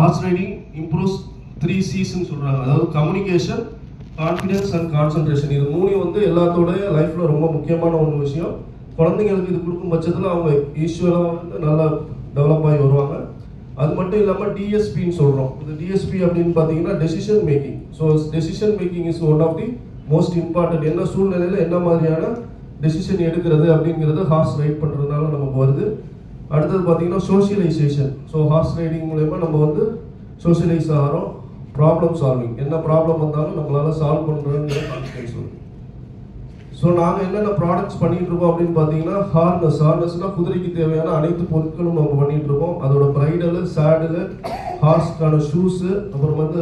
Horse riding improves 3 C's சொல்கிறாங்க. அதாவது communication, confidence and concentration. இது மூணையும் வந்து எல்லாத்தோட லைஃப்பில் ரொம்ப முக்கியமான ஒரு விஷயம். குழந்தைங்களுக்கு இது கொடுக்கும் பட்சத்தில் அவங்க ஈஸ்வலாக வந்து நல்லா டெவலப் ஆகி வருவாங்க. அது மட்டும் இல்லாமல் டிஎஸ்பின்னு சொல்கிறோம். இது டிஎஸ்பி அப்படின்னு பார்த்தீங்கன்னா decision making. So decision making is one of the most important. என்ன சூழ்நிலையில் என்ன மாதிரியான டெசிஷன் எடுக்கிறது அப்படிங்கிறது ஹார்ஸ் ரைட் பண்ணுறதுனால நமக்கு வருது. அடுத்தது பார்த்தீங்கன்னா சோஷியலைசேஷன். ஸோ ஹார்ஸ் ரைடிங் மூலயமா நம்ம வந்து சோஷியலைஸ் ஆகிறோம். ப்ராப்ளம் சால்விங், என்ன ப்ராப்ளம் வந்தாலும் நம்மளால் சால்வ் பண்ணுறதுங்கிற கான்ஃபிடன்ஸ் வருது. ஸோ நாங்கள் என்னென்ன ப்ராடக்ட்ஸ் பண்ணிகிட்டு இருக்கோம் அப்படின்னு பார்த்தீங்கன்னா ஹார்னஸ்னால் குதிரைக்கு தேவையான அனைத்து பொருட்களும் நம்ம பண்ணிகிட்டு இருக்கோம். அதோட ப்ரைடலு, சேடலு, ஹார்ஸ்க்கான ஷூஸு, அப்புறம் வந்து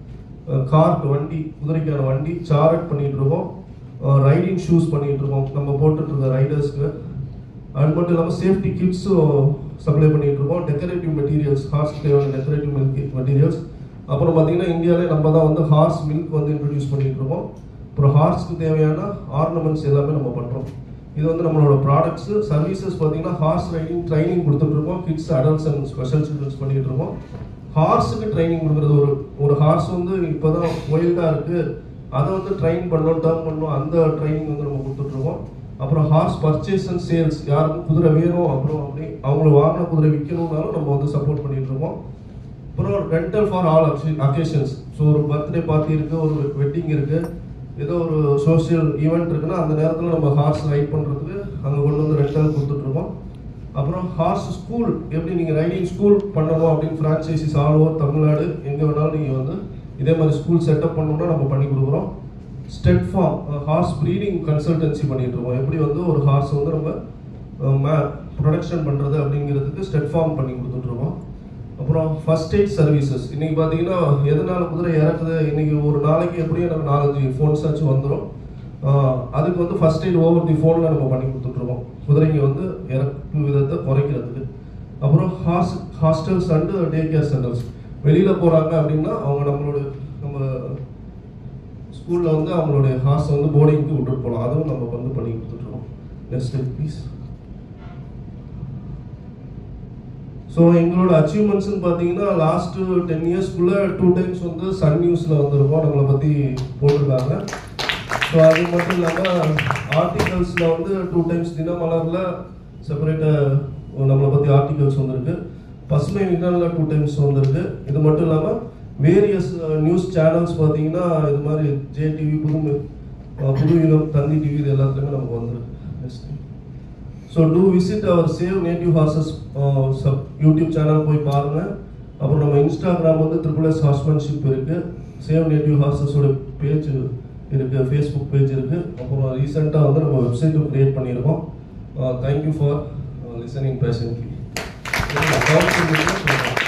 கார்ட் வண்டி, குதிரைக்கான வண்டி, சாரட் பண்ணிகிட்டு இருக்கோம். ரைடிங் ஷூஸ் பண்ணிகிட்டு இருக்கோம் நம்ம போட்டுட்ருக்க ரைடர்ஸ்க்கு. அது மட்டும் இல்லாமல் சேஃப்டி கிட்ஸும் சப்ளை பண்ணிகிட்டு இருக்கோம். டெக்கரேட்டிவ் மெட்டீரியல்ஸ், ஹார்ஸ்க்கு தேவையான டெக்கரேட்டிவ் மெட்டீரியல்ஸ். அப்புறம் பார்த்தீங்கன்னா இந்தியாவிலே நம்ம தான் வந்து ஹார்ஸ் மில்க் வந்து இன்ட்ரடியூஸ் பண்ணிகிட்டு இருக்கோம். அப்புறம் ஹார்ஸ்க்கு தேவையான ஆர்னமெண்ட்ஸ் எல்லாமே நம்ம பண்ணுறோம். இது வந்து நம்மளோட ப்ராடக்ட்ஸு. சர்வீசஸ் பார்த்தீங்கன்னா ஹார்ஸ் ரைடிங் ட்ரைனிங் கொடுத்துட்ருக்கோம். Kids, adults and special childrens பண்ணிகிட்டு இருக்கோம். ஹார்ஸுக்கு ட்ரைனிங் கொடுக்குறது, ஒரு ஹார்ஸ் வந்து இப்போ தான் ஒயில்டாக இருக்குது, அதை வந்து ட்ரெயின் பண்ணணும், டேர்ம் பண்ணணும், அந்த ட்ரைனிங் வந்து நம்ம கொடுத்துட்ருக்கோம். அப்புறம் ஹார்ஸ் பர்ச்சேஸ் அண்ட் சேல்ஸ், யாருக்கும் குதிரை வேணும் அப்புறம் அப்படி அவங்களுக்கு வாங்கின குதிரை விற்கணும்னாலும் நம்ம வந்து சப்போர்ட் பண்ணிகிட்டு இருக்கோம். அப்புறம் rental for all occasions. So ஒரு பர்த்டே பார்ட்டி இருக்குது, ஒரு வெட்டிங் இருக்குது, ஏதோ ஒரு சோஷியல் ஈவெண்ட் இருக்குன்னா அந்த நேரத்தில் நம்ம ஹார்ஸ் ரைட் பண்ணுறதுக்கு அங்கே கொண்டு வந்து ரெண்டல் கொடுத்துட்ருக்கோம். அப்புறம் ஹார்ஸ் ஸ்கூல், எப்படி நீங்கள் ரைடிங் ஸ்கூல் பண்ணணும் அப்படின்னு ஃப்ரான்ச்சைசிஸ் ஆல் ஓவர் தமிழ்நாடு எங்கே வேணாலும் நீங்கள் வந்து இதே மாதிரி ஸ்கூல் செட்டப் பண்ணணும்னா நம்ம பண்ணி கொடுக்குறோம். Stud farm, horse breeding consultancy பண்ணிகிட்டு இருக்கோம். எப்படி வந்து ஒரு ஹார்ஸ் வந்து நம்ம ப்ரொடக்ஷன் பண்ணுறது அப்படிங்கிறதுக்கு ஸ்டெட் ஃபார்ம் பண்ணி கொடுத்துட்ருக்கோம். அப்புறம் ஃபர்ஸ்ட் எய்ட் சர்வீசஸ். இன்றைக்கி பார்த்தீங்கன்னா எதனால் குதிரை இறக்குது, இன்றைக்கி ஒரு நாளைக்கு எப்படியும் எனக்கு 4-5 ஃபோன்ஸ் ஆச்சு வந்துடும். அதுக்கு வந்து ஃபர்ஸ்ட் எய்ட் ஓவர் தி ஃபோனில் நம்ம பண்ணி கொடுத்துட்ருக்கோம், குதிரைங்க வந்து இறக்கு விதத்தை குறைக்கிறதுக்கு. அப்புறம் hostels and day care centres. வெளியில் போகிறாங்க அப்படின்னா அவங்க நம்ம ஸ்கூலில் வந்து அவங்களுடைய ஹார்ஸை வந்து போர்டிங்க்கு விட்டுட்டு போகலாம், அதுவும் நம்ம வந்து பண்ணி கொடுத்துட்ருக்கோம். Next please. ஸோ எங்களோட அச்சீவ்மெண்ட்ஸ்ன்னு பார்த்தீங்கன்னா லாஸ்ட்டு 10 இயர்ஸ்க்குள்ளே 2 டைம்ஸ் வந்து சன் நியூஸில் வந்துருக்கோம், நம்மளை பற்றி போட்டிருக்காங்க. ஸோ அது மட்டும் இல்லாமல் ஆர்டிகல்ஸில் வந்து 2 டைம்ஸ் தினமலரில் செப்பரேட்டாக நம்மளை பற்றி ஆர்டிகல்ஸ் வந்திருக்கு. பசுமை விஞ்ஞானில் 2 டைம்ஸ் வந்திருக்கு. இது மட்டும் இல்லாமல் வேரியஸ் நியூஸ் சேனல்ஸ் பார்த்தீங்கன்னா இது மாதிரி ஜேடிவி, புதுயுகம், தந்தி டிவி, இது எல்லாத்துலேயுமே நமக்கு வந்திருக்கு. So to visit our save native horses YouTube channel போய் பாருங்கள். அப்புறம் நம்ம இன்ஸ்டாகிராம் வந்து SSS ஹார்ஸ்மேன்ஷிப் இருக்குது, சேவ் நேட்டிவ் ஹார்சஸோட பேஜ் இருக்குது, ஃபேஸ்புக் பேஜ் இருக்குது. அப்புறம் ரீசெண்டாக வந்து நம்ம வெப்சைட்டும் க்ரியேட் பண்ணியிருக்கோம். Thank you for listening patiently.